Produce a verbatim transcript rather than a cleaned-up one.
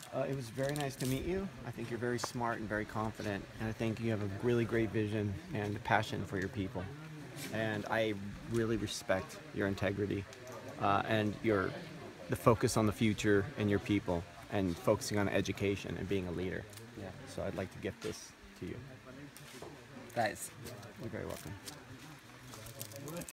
Uh, it was very nice to meet you. I think you're very smart and very confident, and I think you have a really great vision and a passion for your people. And I really respect your integrity uh, and your the focus on the future and your people, and focusing on education and being a leader. Yeah. So I'd like to gift this to you. Thanks. You're very welcome.